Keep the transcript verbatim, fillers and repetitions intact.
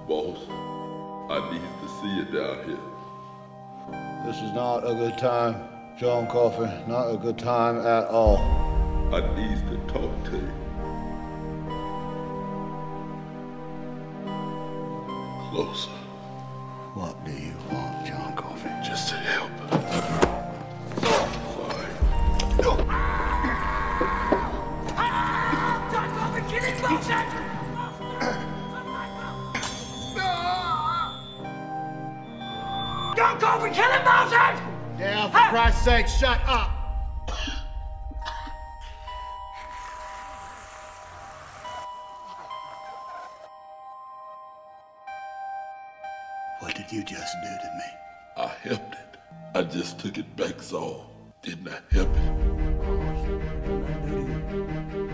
Boss, I need to see you down here. This is not a good time, John Coffey. Not a good time at all. I need to talk to you. Closer. What do you want, John Coffey? Just to help. Sorry. John Coffey, kill him, bullshit! John Coffey, kill him, bullshit! Yeah, for Christ's sake, shut up! What did you just do to me? I helped it. I just took it back, so didn't I help it?